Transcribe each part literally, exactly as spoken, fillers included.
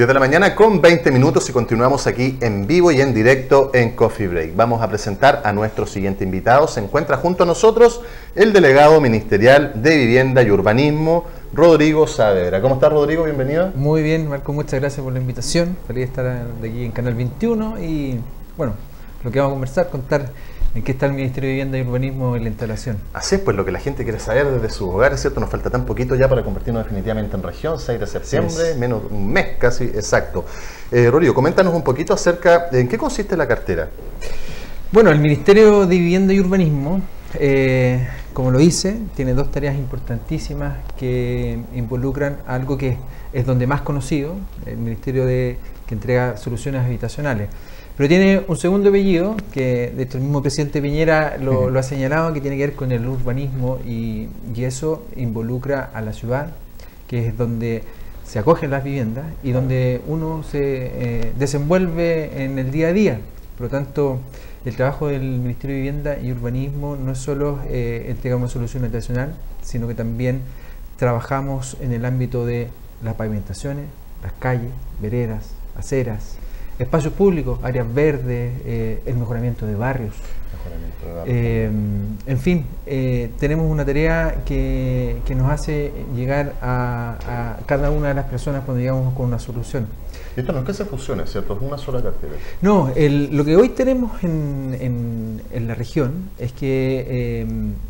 diez de la mañana con veinte minutos y continuamos aquí en vivo y en directo en Coffee Break. Vamos a presentar a nuestro siguiente invitado. Se encuentra junto a nosotros el delegado ministerial de Vivienda y Urbanismo, Rodrigo Saavedra. ¿Cómo estás, Rodrigo? Bienvenido. Muy bien, Marco, muchas gracias por la invitación. Feliz de estar de aquí en Canal veintiuno y, bueno, lo que vamos a conversar, contar en qué está el Ministerio de Vivienda y Urbanismo en la instalación. Así es, pues lo que la gente quiere saber desde sus hogares, ¿cierto? Nos falta tan poquito ya para convertirnos definitivamente en región, seis de septiembre, menos un mes casi, exacto. Eh, Rodrigo, coméntanos un poquito acerca de en qué consiste la cartera. Bueno, el Ministerio de Vivienda y Urbanismo, eh, como lo hice, tiene dos tareas importantísimas que involucran algo que es donde más conocido, el Ministerio de, que entrega soluciones habitacionales. Pero tiene un segundo apellido, que de hecho el mismo presidente Piñera lo, lo ha señalado, que tiene que ver con el urbanismo y, y eso involucra a la ciudad, que es donde se acogen las viviendas y donde uno se eh, desenvuelve en el día a día. Por lo tanto, el trabajo del Ministerio de Vivienda y Urbanismo no es solo eh, entregar una solución habitacional, sino que también trabajamos en el ámbito de las pavimentaciones, las calles, veredas, aceras, espacios públicos, áreas verdes, eh, el mejoramiento de barrios. Mejoramiento de barrios. Eh, en fin, eh, tenemos una tarea que, que nos hace llegar a, a cada una de las personas cuando llegamos con una solución. Esto no es que se fusione, ¿cierto? Es una sola cartera. No, el, lo que hoy tenemos en, en, en la región es que eh,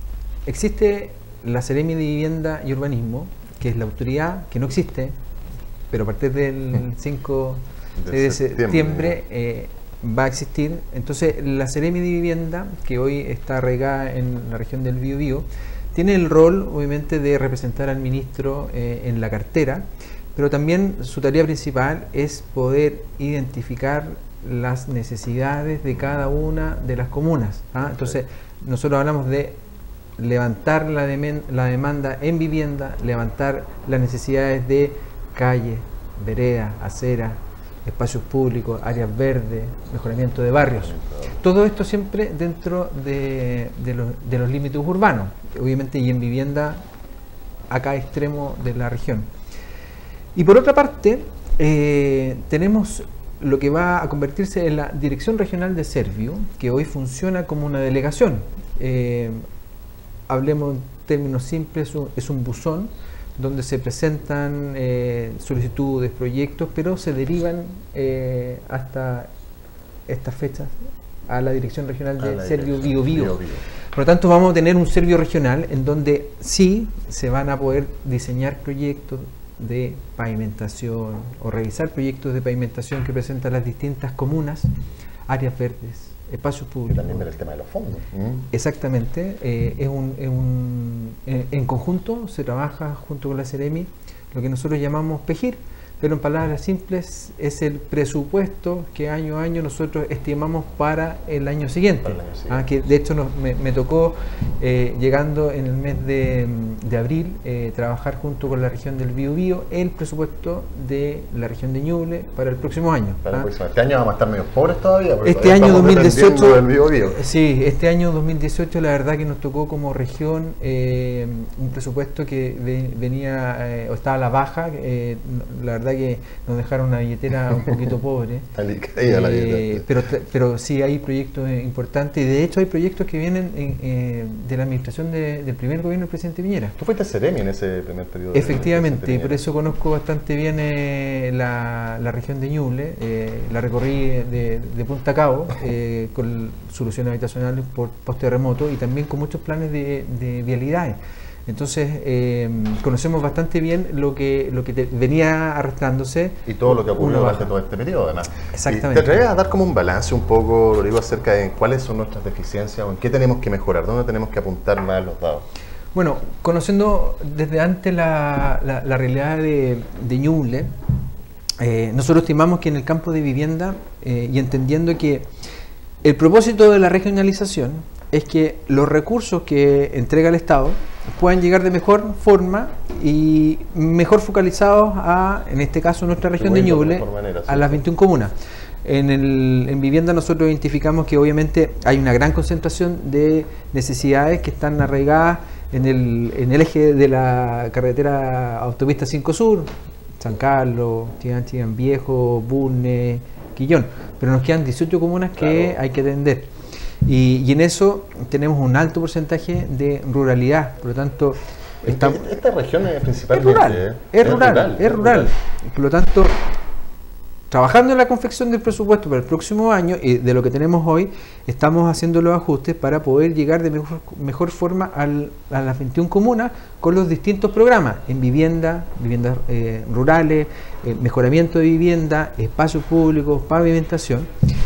existe la Seremi de Vivienda y Urbanismo, que es la autoridad que no existe, pero a partir del cinco de septiembre, septiembre eh, va a existir. Entonces la Seremi de Vivienda, que hoy está arraigada en la región del Biobío, tiene el rol obviamente de representar al ministro eh, en la cartera, pero también su tarea principal es poder identificar las necesidades de cada una de las comunas, ¿ah? Entonces nosotros hablamos de levantar la, de, la demanda en vivienda, levantar las necesidades de calle, vereda, acera, espacios públicos, áreas verdes, mejoramiento de barrios. Todo esto siempre dentro de, de, los, de los límites urbanos, obviamente, y en vivienda a cada extremo de la región. Y por otra parte, eh, tenemos lo que va a convertirse en la Dirección Regional de Servio, que hoy funciona como una delegación. Eh, hablemos en términos simples, es un, es un buzón donde se presentan eh, solicitudes, proyectos, pero se derivan eh, hasta estas fechas a la Dirección Regional de Servio Biobío. Por lo tanto, vamos a tener un Servio regional en donde sí se van a poder diseñar proyectos de pavimentación o revisar proyectos de pavimentación que presentan las distintas comunas, áreas verdes, espacios públicos. Y también ver el tema de los fondos. Mm. Exactamente, eh, es un, es un, en, en conjunto se trabaja junto con la Seremi lo que nosotros llamamos PEGIR, pero en palabras simples es el presupuesto que año a año nosotros estimamos para el año siguiente. El año siguiente. Ah, que de hecho nos, me, me tocó, eh, llegando en el mes de, de abril, eh, trabajar junto con la región del Biobío el presupuesto de la región de Ñuble para el próximo año. Para el ah. próximo. Este año vamos a estar medio pobres todavía. Este todavía año dos mil dieciocho, del Biobío. sí, este año dos mil dieciocho la verdad que nos tocó como región eh, un presupuesto que ve, venía eh, o estaba a la baja, eh, la verdad que nos dejaron una billetera un poquito pobre, eh, pero, pero sí hay proyectos importantes y de hecho hay proyectos que vienen en, eh, de la administración de, del primer gobierno del presidente Piñera. ¿Tú fuiste Seremi en ese primer periodo? Efectivamente, y por eso conozco bastante bien eh, la, la región de Ñuble, eh, la recorrí de, de punta a cabo eh, con soluciones habitacionales por post-terremoto y también con muchos planes de, de vialidades. Entonces, eh, conocemos bastante bien lo que, lo que te venía arrastrándose. Y todo lo que ocurrió durante todo este periodo, además. Exactamente. ¿Y te atreves a dar como un balance un poco, lo digo, acerca de cuáles son nuestras deficiencias o en qué tenemos que mejorar, dónde tenemos que apuntar más los dados? Bueno, conociendo desde antes la, la, la realidad de, de Ñuble, eh, nosotros estimamos que en el campo de vivienda eh, y entendiendo que el propósito de la regionalización es que los recursos que entrega el Estado puedan llegar de mejor forma y mejor focalizados a, en este caso, nuestra región de Ñuble, manera, sí, a las veintiuna comunas. En, el, en vivienda nosotros identificamos que obviamente hay una gran concentración de necesidades que están arraigadas en el, en el eje de la carretera autopista cinco Sur, San Carlos, Chillán, Chillán Viejo, Bulnes, Quillón, pero nos quedan dieciocho comunas que claro. hay que atender. Y, y en eso tenemos un alto porcentaje de ruralidad, por lo tanto... Esta, esta región es principalmente... Es rural, es, es rural, rural, es rural. rural. Por lo tanto, trabajando en la confección del presupuesto para el próximo año y de lo que tenemos hoy, estamos haciendo los ajustes para poder llegar de mejor, mejor forma al, a las veintiuna comunas con los distintos programas en vivienda, viviendas eh, rurales, eh, mejoramiento de vivienda, espacios públicos, pavimentación.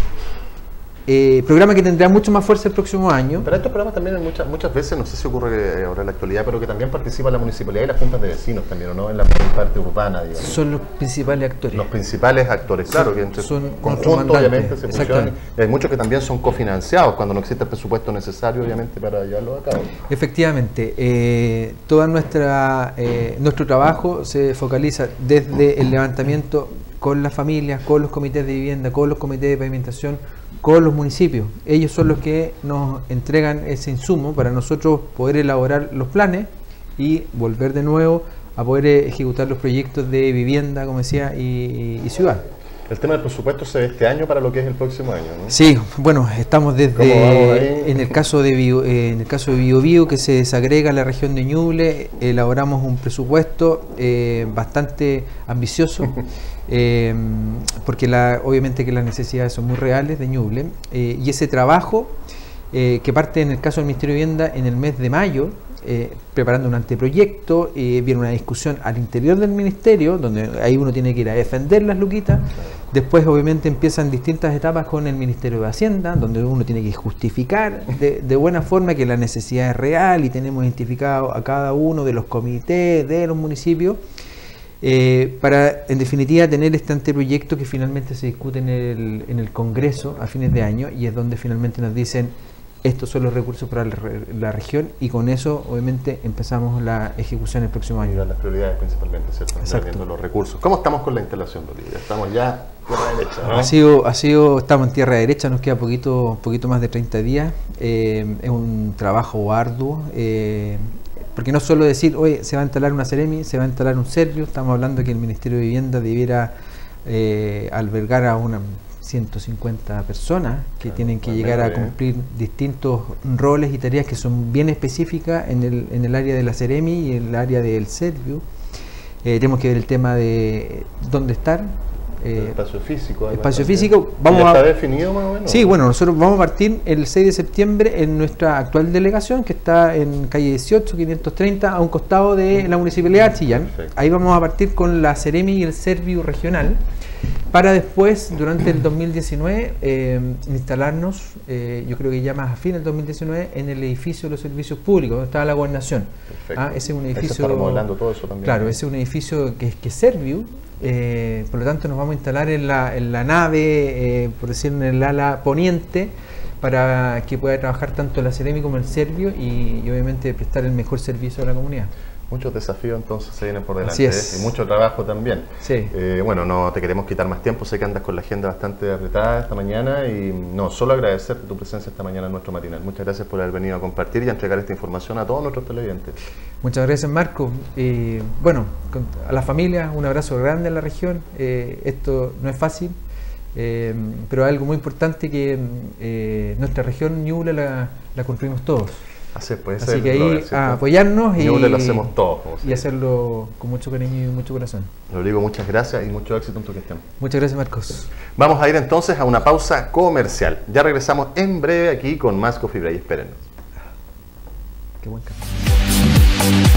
Eh, programa que tendrá mucho más fuerza el próximo año. Pero estos programas también muchas, muchas veces, no sé si ocurre ahora en la actualidad, pero que también participa la municipalidad y las juntas de vecinos también, ¿o no? En la parte urbana, digamos. Son los principales actores. Los principales actores, claro, que entre son conjunto obviamente se funcionan. Hay muchos que también son cofinanciados cuando no existe el presupuesto necesario, obviamente, para llevarlo a cabo. Efectivamente, eh, todo nuestra, eh, nuestro trabajo se focaliza desde el levantamiento con las familias, con los comités de vivienda, con los comités de pavimentación, con los municipios. Ellos son los que nos entregan ese insumo para nosotros poder elaborar los planes y volver de nuevo a poder ejecutar los proyectos de vivienda, como decía, y, y ciudad. El tema del presupuesto se ve este año para lo que es el próximo año, ¿no? Sí, bueno, estamos desde en el caso de Bio, eh, en el caso de Biobío, que se desagrega la región de Ñuble, elaboramos un presupuesto eh, bastante ambicioso. Eh, porque la, obviamente que las necesidades son muy reales de Ñuble, eh, y ese trabajo eh, que parte en el caso del Ministerio de Vivienda en el mes de mayo, eh, preparando un anteproyecto, eh, viene una discusión al interior del ministerio, donde ahí uno tiene que ir a defender las luquitas. Después obviamente empiezan distintas etapas con el Ministerio de Hacienda, donde uno tiene que justificar de, de buena forma que la necesidad es real y tenemos identificado a cada uno de los comités de los municipios. Eh, para, en definitiva, tener este anteproyecto que finalmente se discute en el, en el Congreso a fines de año, y es donde finalmente nos dicen estos son los recursos para la, la región, y con eso obviamente empezamos la ejecución el próximo año. Las prioridades principalmente, ¿cierto? Exacto. Los recursos. ¿Cómo estamos con la instalación, Bolivia? Estamos ya tierra derecha, ¿no? Ha sido, ha sido, estamos en tierra derecha, nos queda poquito, poquito más de treinta días. Eh, es un trabajo arduo. Eh, Porque no solo decir, oye, se va a instalar una Seremi, se va a instalar un Servio, estamos hablando que el Ministerio de Vivienda debiera eh, albergar a unas ciento cincuenta personas que claro, tienen que llegar a cumplir distintos roles y tareas que son bien específicas en el, en el área de la Seremi y en el área del Servio. Eh, tenemos que ver el tema de dónde estar. Eh, espacio físico. Espacio físico. Vamos ¿Ya está a, definido más o menos? Sí, bueno, nosotros vamos a partir el seis de septiembre en nuestra actual delegación, que está en calle dieciocho, quinientos treinta, a un costado de la Municipalidad de Chillán. Perfecto. Ahí vamos a partir con la Seremi y el Servio regional, para después, durante el dos mil diecinueve, eh, instalarnos, eh, yo creo que ya más a fin del dos mil diecinueve, en el edificio de los servicios públicos, donde estaba la gobernación. Perfecto. Ah, ese es un edificio... Ahí se está remodelando todo eso también. Claro, ese es un edificio que es que Servio. Eh, por lo tanto nos vamos a instalar en la, en la nave, eh, por decirlo, en el ala poniente, para que pueda trabajar tanto la Seremi como el Servio y, y obviamente prestar el mejor servicio a la comunidad. Muchos desafíos entonces se vienen por delante. Así es. Y mucho trabajo también. Sí. Eh, bueno, no te queremos quitar más tiempo, sé que andas con la agenda bastante apretada esta mañana y no, solo agradecerte tu presencia esta mañana en nuestro matinal. Muchas gracias por haber venido a compartir y a entregar esta información a todos nuestros televidentes. Muchas gracias, Marco. Eh, bueno, a la familia un abrazo grande en la región. Eh, esto no es fácil, eh, pero es algo muy importante que eh, nuestra región Ñuble la, la construimos todos. Así, pues, Así que ahí a apoyarnos y, lo hacemos todos, y hacerlo con mucho cariño y mucho corazón. Rodrigo, muchas gracias y mucho éxito en tu gestión. Muchas gracias, Marcos. Vamos a ir entonces a una pausa comercial. Ya regresamos en breve aquí con más Coffee Break. Espérenos. Qué buen café.